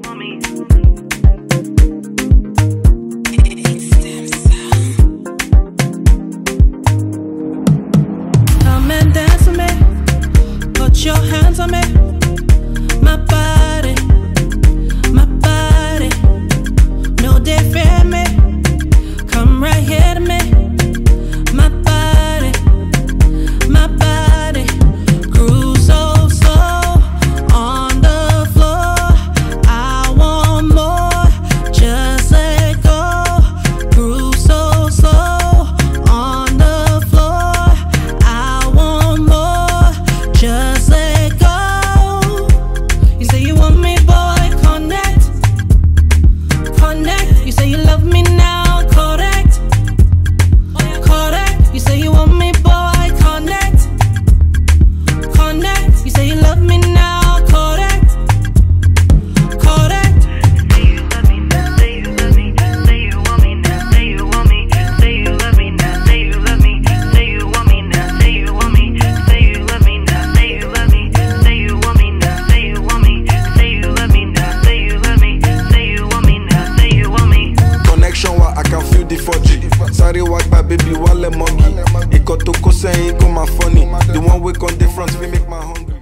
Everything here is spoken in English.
want me. Come and dance with me, put your hands on me. My body, no they fear me. Come right here to me. My body, groove so slow on the floor. I want more, just let go. Groove so slow on the floor. I want more, just let go. You say you want me, boy, connect. You say you love me now, correct. You say you want me, boy, connect. You say you love me now, correct. Say you love me now, say you love me, say you want me now, say you want me, say you love me now, say you love me, say you want me now, say you want me, say you love me now, say you love me, say you want me now, say you want me, say you love me now, say you love me, say you want me now, say you want me. Connection where I can feel the 4G. Sorry, walk by baby, wale monkey. It got to go saying, come my funny. The one we on difference, we make my hungry.